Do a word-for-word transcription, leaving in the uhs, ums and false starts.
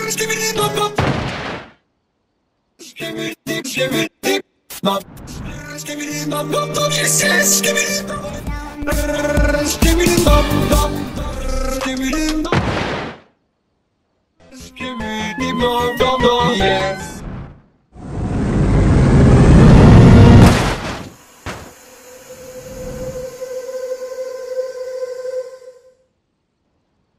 Skibidi bop bop. Skibidi skibidi bop. Skibidi bop bop bop. Yes yes. Skibidi bop. Skibidi bop bop. Skibidi bop. Skibidi bop bop. Yes.